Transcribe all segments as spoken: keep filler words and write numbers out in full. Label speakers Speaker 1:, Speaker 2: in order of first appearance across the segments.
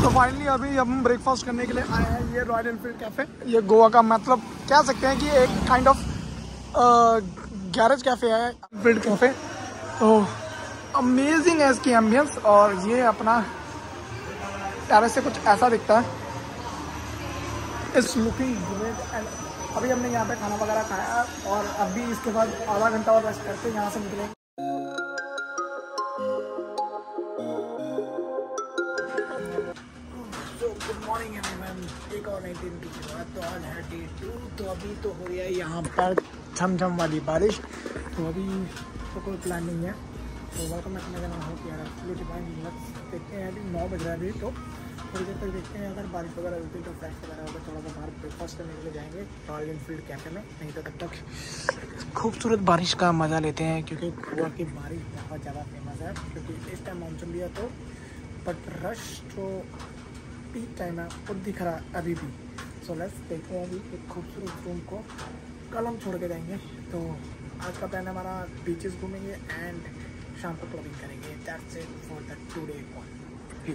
Speaker 1: तो फाइनली अभी हम ब्रेकफास्ट करने के लिए आए हैं ये रॉयल एनफील्ड कैफ़े। ये गोवा का मतलब कह सकते हैं कि एक काइंड ऑफ गैरेज कैफ़े है एनफील्ड कैफ़े। तो अमेजिंग है इसकी एम्बियंस और ये अपना टेरेस से कुछ ऐसा दिखता है। It's looking great. एंड अभी हमने यहाँ पे खाना वगैरह खाया और अभी इसके बाद आधा घंटा और रेस्ट करके यहाँ से निकलेंगे। गुड मॉर्निंग एवरीवन, एक और नई दिन की शुरुआत। तो आज है डे टू। तो अभी तो हो रही है यहाँ पर झमझम वाली बारिश। तो अभी तो कोई प्लान नहीं है। तो वेलकम बैक मेरा नाम हो गया देखते हैं। अभी नौ बज रहा है अभी। तो थोड़ी देर तक देखते हैं, अगर बारिश वगैरह होती है तो फ्रेश वगैरह होगा, थोड़ा सा बाहर ब्रेकफास्ट करने के लिए जाएंगे रॉयल एनफील्ड कैफ़े में। नहीं तो तब तक खूबसूरत बारिश का मज़ा लेते हैं, क्योंकि गोवा की बारिश बहुत ज़्यादा फेमस है। क्योंकि इस टाइम मानसून भी है तो बट रश तो पीक टाइम है और दिख रहा है अभी भी। सो लेट्स देखते हैं अभी एक खूबसूरत रूम को कल हम छोड़ के जाएंगे। तो आज का प्लान हमारा बीचेस घूमेंगे एंड शाम को क्लबिंग करेंगे। That's it for the today one.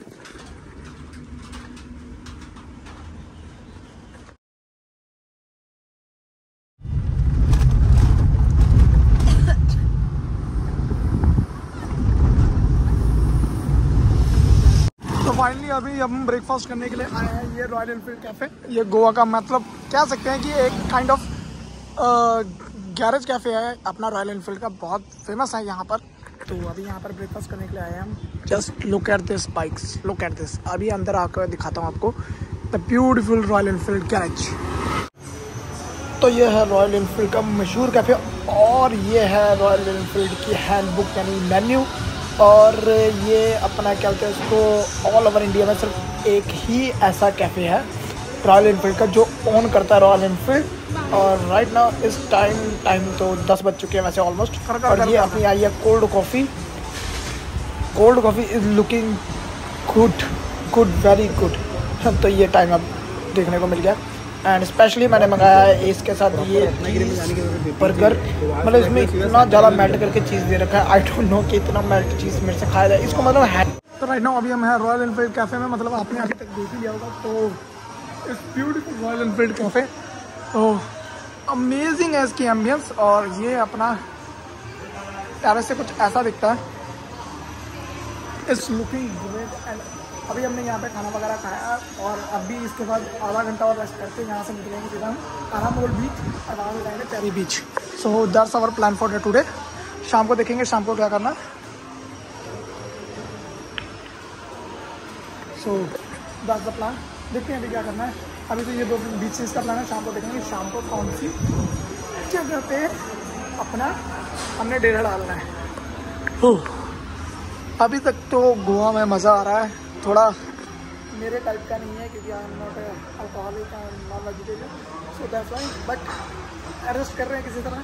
Speaker 1: Finally अभी हम ब्रेकफास्ट करने के लिए आए हैं ये रॉयल एनफील्ड कैफ़े। ये गोवा का मतलब कह सकते हैं कि एक काइंड ऑफ गैरेज कैफ़े है अपना रॉयल एनफील्ड का, बहुत फेमस है यहाँ पर। तो अभी यहाँ पर ब्रेकफास्ट करने के लिए आए हैं हम। Just look at this bikes, look at this. अभी अंदर आकर दिखाता हूँ आपको the beautiful Royal Enfield garage. तो ये है रॉयल एनफील्ड का मशहूर कैफ़े और ये है रॉयल एनफील्ड की हैंडबुक यानी मेन्यू। और ये अपना क्या कहते हैं इसको, ऑल ओवर इंडिया में सिर्फ एक ही ऐसा कैफ़े है रॉयल एनफील्ड का जो ओन करता है रॉयल एनफील्ड। और राइट नाउ इस टाइम टाइम तो दस बज चुके हैं वैसे ऑलमोस्ट। और ये अपनी आई है cold coffee. Cold coffee is looking good good very good. तो ये टाइम अब देखने को मिल गया एंड स्पेशली मैंने मंगाया है इसके साथ ये बर्गर। मतलब इसमें इतना ज़्यादा मेल्ट करके चीज़ दे रखा है, आई डोंट नो कि इतना मेल्ट चीज़ मेरे से खाया जाए इसको मतलब है। तो राइट नाउ अभी हम हैं रॉयल एनफील्ड कैफ़े में। मतलब आपने अभी तक देख ही लिया होगा। तो इस ब्यूटीफुल रॉयल एनफील्ड कैफ़े तो अमेजिंग है इसकी एम्बियंस और ये अपना टेरेस से कुछ ऐसा दिखता है। It's looking great. एंड अभी हमने यहाँ पे खाना वगैरह खाया और अभी इसके बाद आधा घंटा और रेस्ट करके यहाँ से निकलेंगे सीधा हम आरामोल बीच और वहाँ से जाएंगे पेरी beach. So that's our plan for the today. शाम को देखेंगे शाम को क्या करना। So that's the plan. देखते हैं अभी क्या करना है। अभी तो ये दो बीचेस का प्लान है, शाम को देखेंगे शाम को कौन सी जगह पे अपना हमने डेरा डालना है। अभी तक तो गोवा में मज़ा आ रहा है। थोड़ा मेरे टाइप का नहीं है क्योंकि I am not alcoholic and non vegetarian, so that's why. But adjust कर रहे हैं किसी तरह।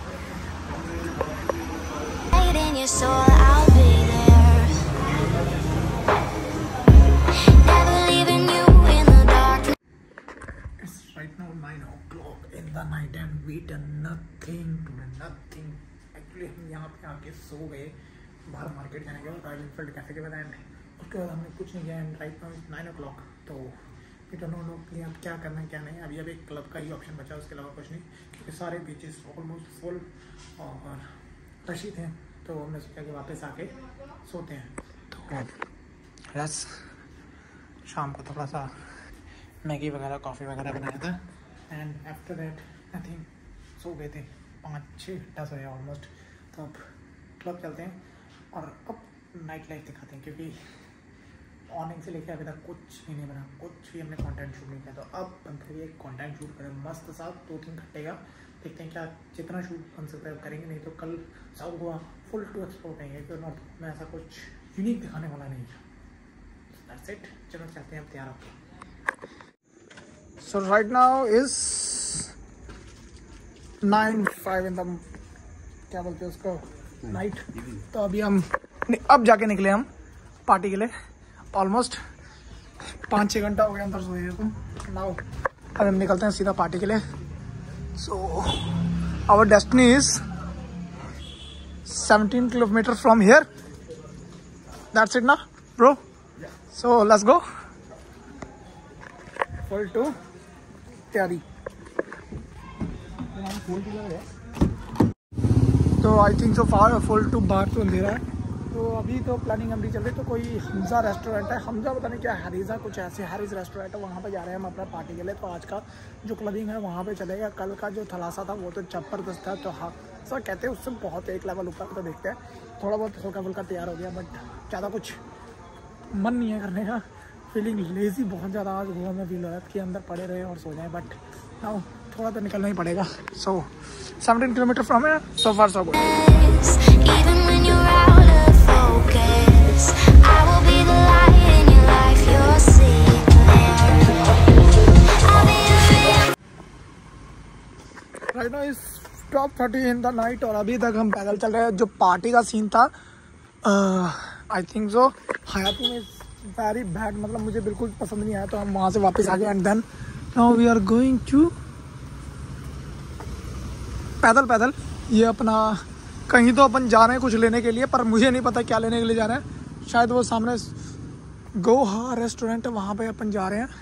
Speaker 1: It's right now nine o'clock in the night and we done nothing today, nothing. Actually हम यहाँ पे आके सो गए बाहर मार्केट जाने के बाद रॉयल एनफील्ड कैफ़े के बाद एंड उसके बाद हमने कुछ नहीं किया। And right now nine o'clock. तो वी डोंट नो कि अब क्या करना है क्या नहीं। अभी अभी एक क्लब का ही ऑप्शन बचा, उसके अलावा कुछ नहीं, क्योंकि सारे बीचेस ऑलमोस्ट फुल और रशी थे। तो हमने सोचा कि वापस आके सोते हैं। तो बस शाम को थोड़ा सा मैगी वगैरह कॉफ़ी वगैरह बनाया था एंड आफ्टर दैट नथिंग, सो गए थे। पाँच छः घंटा सोया ऑलमोस्ट। तो अब क्लब चलते हैं और अब नाइट लाइफ दिखाते हैं, क्योंकि मॉर्निंग से लेकर अभी तक कुछ भी नहीं बना, कुछ भी हमने कंटेंट शूट नहीं किया। तो अब बन करिए कंटेंट शूट करें मस्त सा दो तीन घंटे का। देखते हैं क्या जितना शूट बन सकता है करेंगे, नहीं तो कल South Goa full to explore करेंगे। क्योंकि नॉर्थ में ऐसा कुछ यूनिक दिखाने वाला नहीं है। That's it. चलो चलते हैं अब तैयार होकर। So right now is nine five in the क्या बोलते हैं उसको नाइट। तो अभी हम अब जाके निकले हम पार्टी के लिए। ऑलमोस्ट पाँच छः घंटा हो गया अंदर सोए तो नाउ अब हम निकलते हैं सीधा पार्टी के लिए। So our destiny is seventeen kilometre from here. That's it ना bro. So let's go. Full to तैयारी। तो I think so far full to बाहर तो अंधेरा है। तो अभी तो प्लानिंग हमारी चल रही। तो कोई हमजा रेस्टोरेंट है, हमजा पता नहीं क्या, हैरिज़ा कुछ ऐसे, हैरिज़ रेस्टोरेंट है, वहाँ पे जा रहे हैं हम अपना पार्टी के लिए। तो आज का जो क्लबिंग है वहाँ पे चलेगा। कल का जो थलासा था वो तो जबरदस्त था। तो हाँ सर कहते हैं उससे बहुत एक लेवल ऊपर। तो देखते हैं, थोड़ा बहुत हल्का फुल्का तैयार हो गया, बट ज़्यादा कुछ मन नहीं है करने का। फीलिंग लेज़ी बहुत ज़्यादा आज गोवा में फील हो रहा है कि अंदर पड़े रहे और सो जाए, बट नाउ थोड़ा तो निकलना ही पड़ेगा। सो सेवनटीन किलोमीटर फ्रॉम है, so far so good. Right now is top thirty in the night और अभी तक हम पैदल चल रहे हैं। जो पार्टी का सीन था आई थिंक सो हयाती में वेरी बैड, मतलब मुझे बिल्कुल पसंद नहीं आया। तो हम वहाँ से वापस आ गए and then now we are going to पैदल पैदल ये अपना कहीं तो अपन जा रहे हैं कुछ लेने के लिए, पर मुझे नहीं पता क्या लेने के लिए जा रहे हैं। शायद वो सामने गोहा रेस्टोरेंट है, वहाँ पे अपन जा रहे हैं।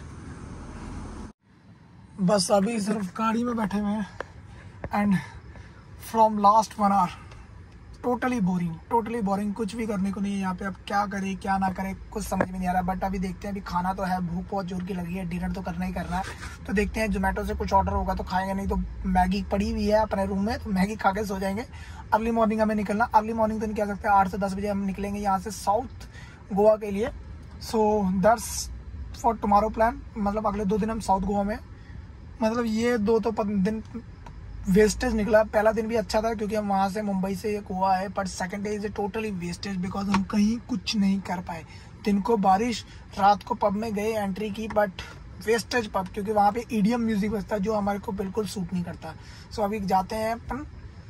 Speaker 1: बस अभी सिर्फ गाड़ी में बैठे हुए हैं and from last one hour totally boring, totally boring. कुछ भी करने को नहीं है यहाँ पे। अब क्या करें क्या ना करें कुछ समझ में नहीं आ रहा। बट अभी देखते हैं, अभी खाना तो है, भूख बहुत जोर की लगी है, डिनर तो करना ही करना है। तो देखते हैं जोमेटो से कुछ ऑर्डर होगा तो खाएंगे, नहीं तो मैगी पड़ी हुई है अपने रूम में, तो मैगी खा के सो जाएंगे। अर्ली मॉर्निंग हमें निकलना, अर्ली मॉर्निंग तो नहीं कह सकते, आठ से दस बजे हम निकलेंगे यहाँ से साउथ गोवा के लिए। So that's for tomorrow plan, मतलब अगले दो दिन हम साउथ गोवा में, मतलब ये दो तो दिन वेस्टेज निकला। पहला दिन भी अच्छा था क्योंकि हम वहाँ से मुंबई से गोवा है, but second day is a totally wastage because हम कहीं कुछ नहीं कर पाए। दिन को बारिश, रात को पब में गए, एंट्री की, बट वेस्टेज पब, क्योंकि वहाँ पे ईडीएम म्यूजिक बजता है जो हमारे को बिल्कुल सूट नहीं करता। सो so, अभी जाते हैं अपन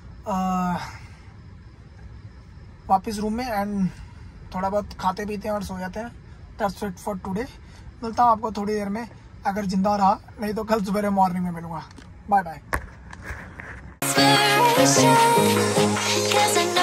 Speaker 1: वापस रूम में एंड थोड़ा बहुत खाते पीते हैं और सो जाते हैं। That's it for today. मिलता हूँ आपको थोड़ी देर में, अगर जिंदा रहा, नहीं तो कल सुबह मॉर्निंग में मिलूंगा। Bye bye.